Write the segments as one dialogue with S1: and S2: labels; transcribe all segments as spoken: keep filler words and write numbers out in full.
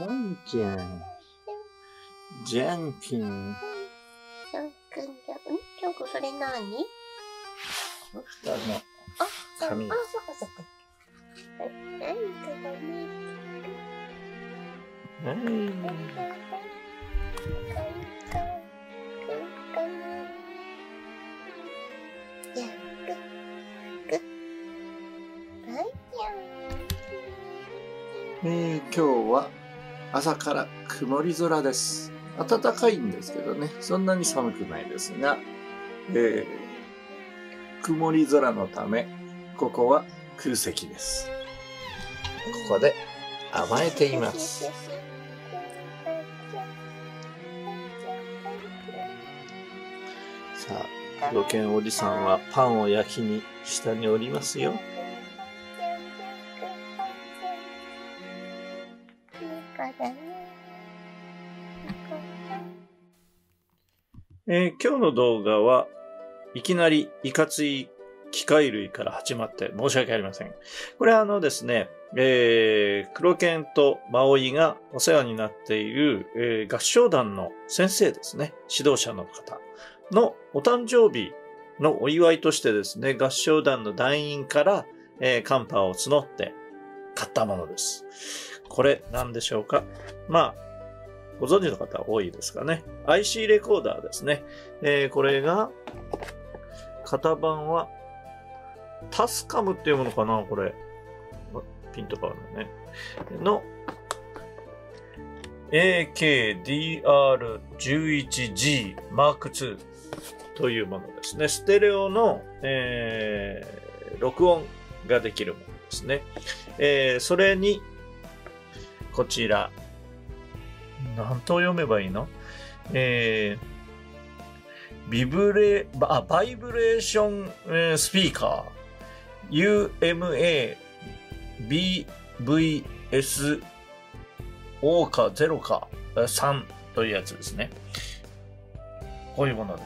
S1: じゃんけん。じゃんけん。
S2: じゃんけんじゃん。んじゃんくん、それなに？
S1: 下の
S2: あ、
S1: 紙。
S2: あ、そっかそっか。何かがね。
S1: はい。
S2: じゃんく、く、はい
S1: えー、今日は朝から曇り空です。暖かいんですけどね、そんなに寒くないですが、えー、曇り空のため、ここは空席です。ここで甘えています。さあ、黒犬おじさんはパンを焼きに下におりますよ。えー、今日の動画はいきなりいかつい機械類から始まって申し訳ありません。これはあのですね、えー、黒犬とマオイがお世話になっている、えー、合唱団の先生ですね、指導者の方のお誕生日のお祝いとしてですね、合唱団の団員から、えー、カンパを募って買ったものです。これ何でしょうか？まあ、ご存知の方多いですかね。アイシー レコーダーですね。えー、これが、型番は、タスカムっていうものかなこれ。ピンと変わるのね。の、エーケーディーアールじゅういちジー マークツー というものですね。ステレオの、えー、録音ができるものですね。えー、それに、こちら、何と読めばいいの？えー、ビブレ、あ、バイブレーション、えー、スピーカー、ユーエムエービーブイエスオー かゼロかさんというやつですね。こういうものです。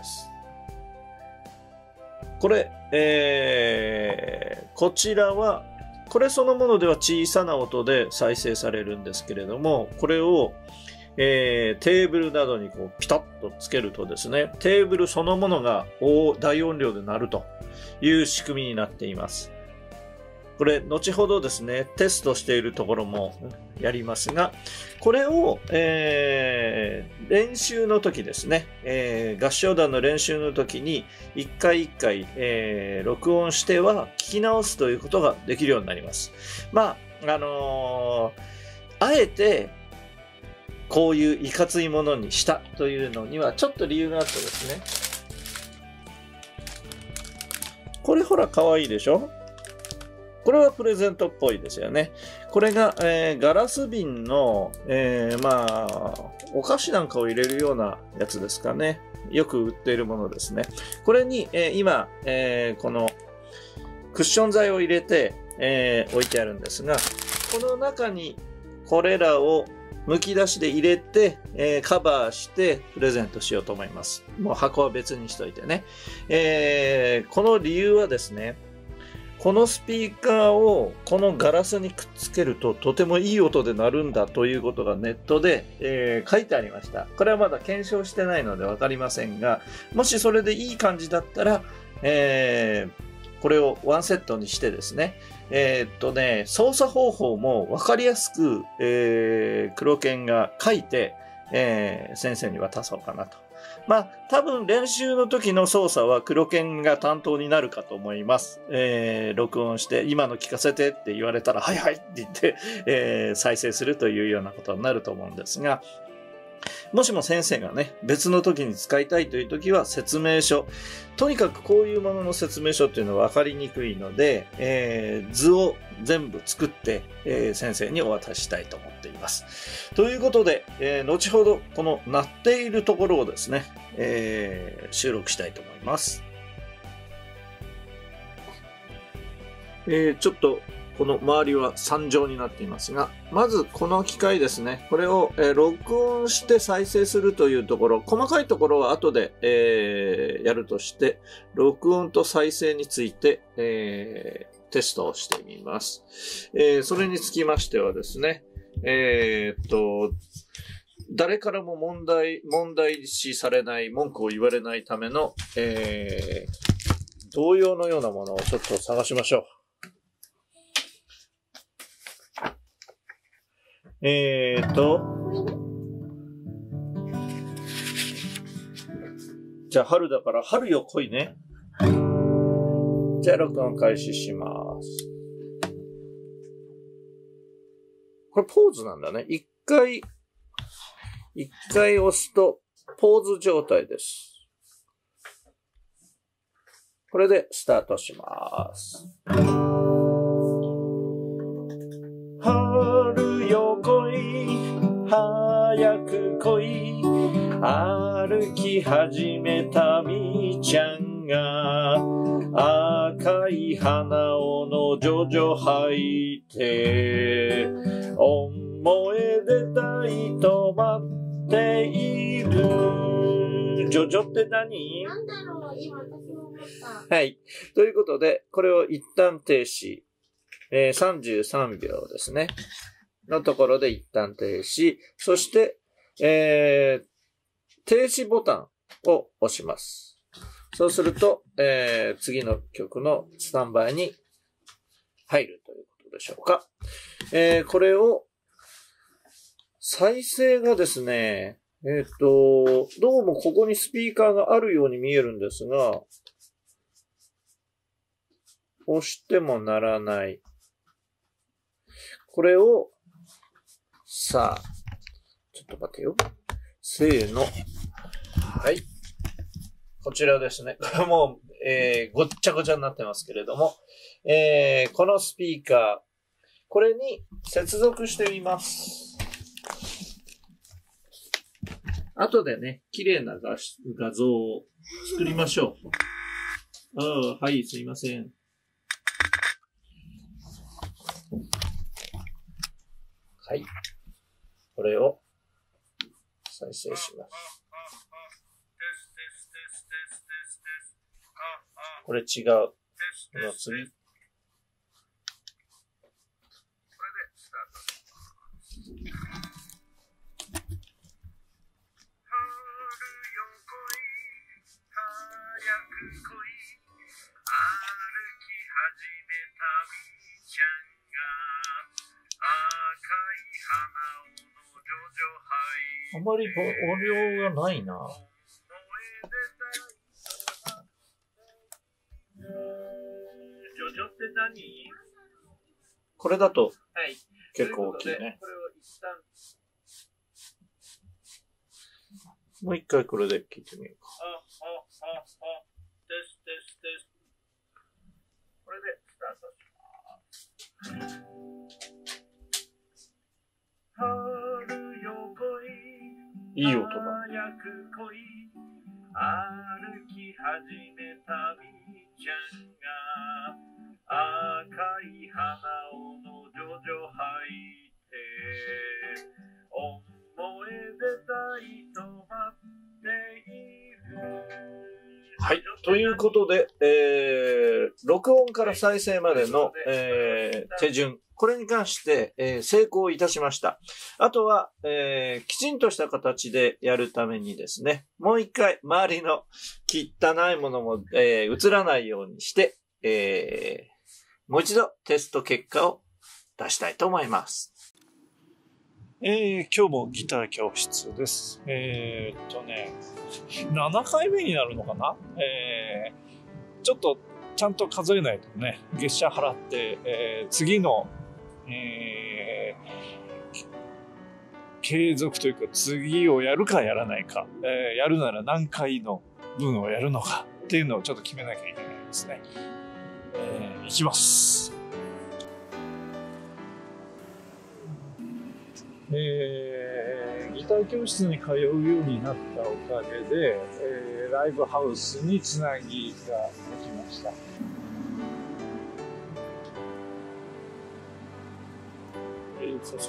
S1: これ、えー、こちらは、これそのものでは小さな音で再生されるんですけれども、これを、えー、テーブルなどにこうピタッとつけるとですね、テーブルそのものが大音量で鳴るという仕組みになっています。これ、後ほどですね、テストしているところもやりますが、これを、えー、練習の時ですね、えー、合唱団の練習の時に一回一回、えー、録音しては聞き直すということができるようになります。まあ、あのー、あえて、こういういかついものにしたというのにはちょっと理由があってですね。これほら可愛いでしょ？これはプレゼントっぽいですよね。これが、えー、ガラス瓶の、えー、まあ、お菓子なんかを入れるようなやつですかね。よく売っているものですね。これに、えー、今、えー、このクッション材を入れて、えー、置いてあるんですが、この中にこれらを剥き出しで入れて、えー、カバーしてプレゼントしようと思います。もう箱は別にしといてね。えー、この理由はですね、このスピーカーをこのガラスにくっつけるととてもいい音で鳴るんだということがネットで、えー、書いてありました。これはまだ検証してないのでわかりませんが、もしそれでいい感じだったら、えー、これをワンセットにしてですね、えー、っとね、操作方法もわかりやすく、えー、黒犬が書いて、えー、先生に渡そうかなと。まあ、多分練習の時の操作は黒犬が担当になるかと思います。えー、録音して、今の聞かせてって言われたら、はいはいって言って、えー、再生するというようなことになると思うんですが、もしも先生がね、別の時に使いたいという時は説明書。とにかくこういうものの説明書っていうのは分かりにくいので、えー、図を全部作って、えー、先生にお渡ししたいと思っています。ということで、えー、後ほどこの鳴っているところをですね、えー、収録したいと思います。えー、ちょっとこの周りはさん乗になっていますが、まずこの機械ですね。これを、えー、録音して再生するというところ、細かいところは後で、えー、やるとして、録音と再生について、えー、テストをしてみます。えー、それにつきましてはですね、 えー、っと、誰からも問題、問題視されない、文句を言われないための、えー、童謡のようなものをちょっと探しましょう。えーと、じゃあ春だから春よ来いね。じゃあ録音開始します。これポーズなんだね。一回、一回押すとポーズ状態です。これでスタートします。春よ来い、早く来い、歩き始めたみーちゃんが、赤い花をのジョジョ履いて、思え出たいと待っている。ジョジョって何？
S2: なんだろう、今私も思った。
S1: はい。ということで、これを一旦停止。えー、さんじゅうさんびょうですね。のところで一旦停止。そして、えー、停止ボタンを押します。そうすると、えー、次の曲のスタンバイに入るということでしょうか。えー、これを、再生がですね、えっと、どうもここにスピーカーがあるように見えるんですが、押しても鳴らない。これを、さあ、ちょっと待てよ。せーの。はい。こちらですね。これもう、えー、ごっちゃごちゃになってますけれども、えー、このスピーカー、これに接続してみます。後でね、綺麗な画、画像を作りましょう。ああ、はい、すいません。はい。これを再生します。これ違う。この次。これでスタートします。春よ来い、早く来い、歩き始めたみーちゃんが、赤い花をのジョジョ履いて、あまり音量がないな。ジョジョって何？これだと結構大きいね。これを一旦もう一回これで聞いてみようか。あ、あ、あ、あ、ですですです。これでスタートします。春よ来い、いい音だ。早く来い、歩き始めたみーちゃんが、赤い花をのジョジョ履いて、思え出たいと待っている。はい。ということで、えー、録音から再生までの、えー、手順。これに関して、えー、成功いたしました。あとは、えー、きちんとした形でやるためにですね、もう一回周りの汚いものも、えー、映らないようにして、えー、もう一度テスト結果を出したいと思います。えー、今日もギター教室です。えー、っとね、ななかいめになるのかな、えー、ちょっとちゃんと数えないとね、月謝払って、えー、次の、えー、継続というか次をやるかやらないか、えー、やるなら何回の分をやるのかっていうのをちょっと決めなきゃいけないですね。えー、いきます。えー、ギター教室に通うようになったおかげで、えー、ライブハウスにつなぎができました。えー、そうそう。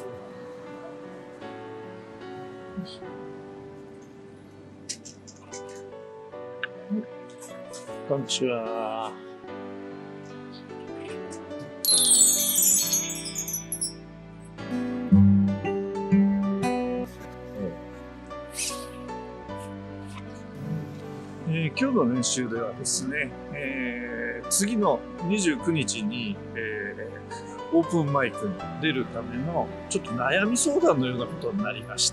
S1: こんにちは。 ー今日の練習ではですね、えー次のにじゅうくにちに、えーオープンマイクに出るためのちょっと悩み相談のようなことになりました。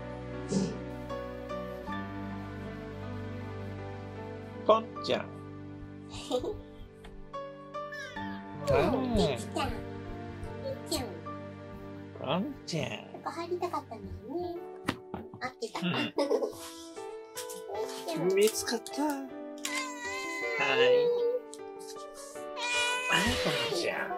S1: ポンちゃん。
S2: うん、できた。いいじゃん。
S1: ポンちゃん。
S2: ここ入りたかったのよね。合ってた。
S1: うん、見つかった。はい。あ、ポンちゃん。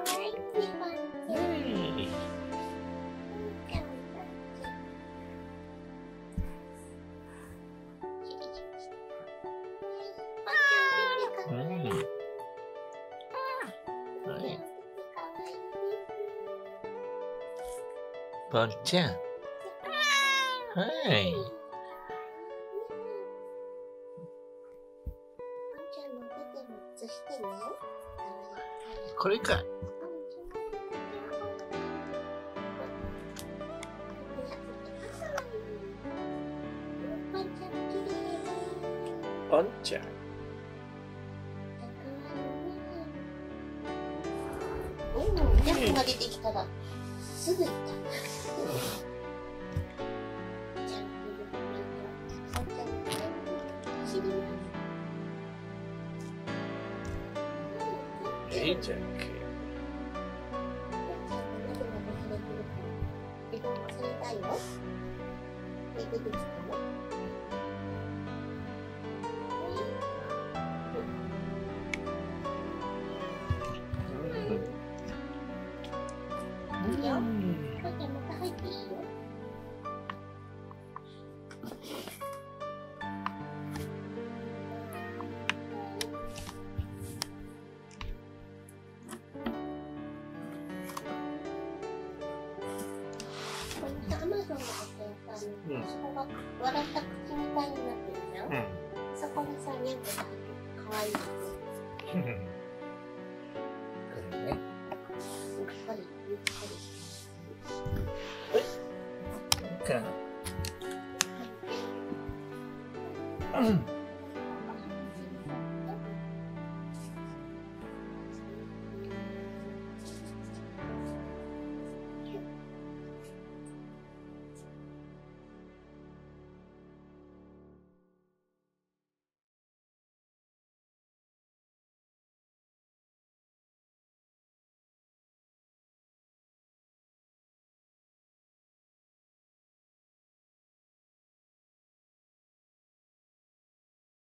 S1: ポンちゃん。はい。これか。ポンちゃん。
S2: おお、ジャックが出てきたらすぐ行った。
S1: いいじゃんけ。
S2: うん、そこが笑った口みたいになってるじゃん、うん、そこにさ、ニャンコが入ってかわいい。